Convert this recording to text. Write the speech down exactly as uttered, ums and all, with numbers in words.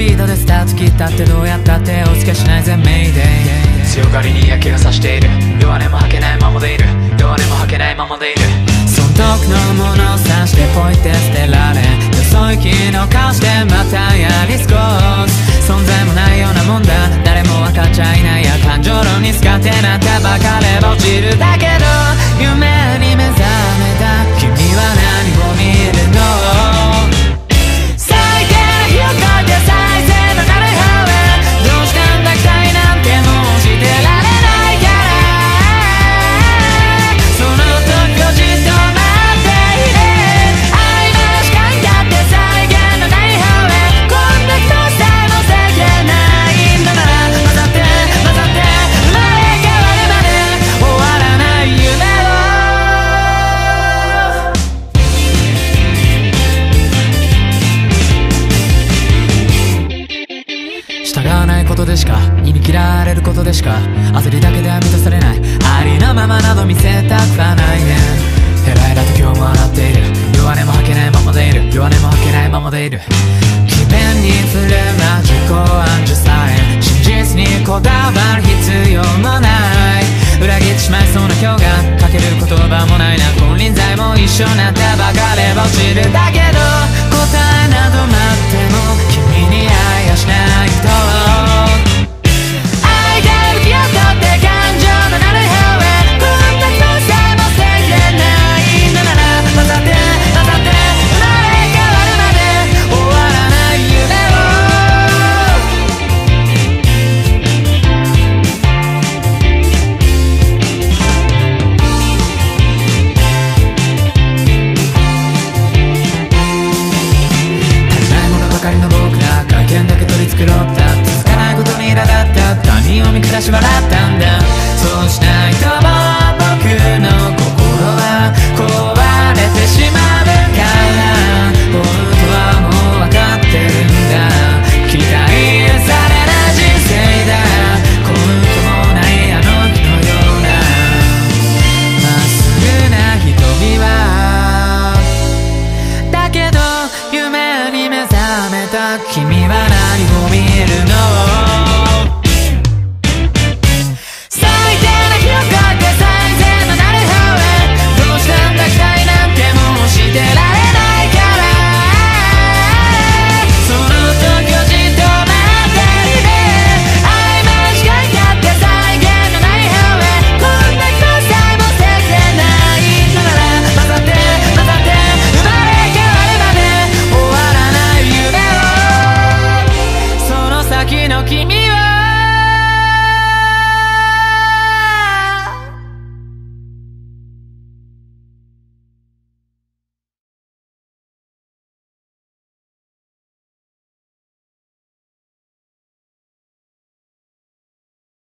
ピードでスタート切ったってどうやったってお付けしないぜメイデイ。 強がりに嫌気がさしている。弱音も吐けないままでいる。弱音も吐けないままでいる。 損得のものを指してポイって捨てられ、よそ行きの顔してまたやり過ごす。存在もないようなもんだ、誰も分かっちゃいないや。感情論に使ってなったばかれば落ちるだけど、夢に目覚めた君は何を見るの。最低な日を越えて最善のなる方へ、どうしたんだ期待なんてもうしてられないから、その時をじっと待っている。曖昧な視界だって再現のない方へ、こんな人さえも世間ないんだなら、混ざって混ざって生まれ変わるまで終わらない夢を。従わないことでしか、忌み切られることでしか、焦りだけでは満たされない。ありのままなど見せたくはないね。ヘラヘラと今日も笑っている。弱音も吐けないままでいる。弱音も吐けないままでいる。詭弁に振る舞う自己暗示さえ、真実にこだわる必要もない。裏切ってしまいそうな今日が、かける言葉もないな。金輪際も一緒なったばかれば落ちるだけど、答えなど待っても君に愛はしないと。愛が浮き上がって感情のなる方へ、こんな人さえも世間ないんだなら、混ざって混ざって生まれ変わるまで終わらない夢を。足りないものばかりの僕ら、外見だけ取り繕った、続かないことに苛立った、他人を見下し笑ったんだ。そうしないともう僕の心は壊れてしまうから、本当はもう分かってるんだ。期待されない人生だ、根拠もないあの日のようなまっすぐな瞳は。だけど夢に目覚めた君は何を見るの。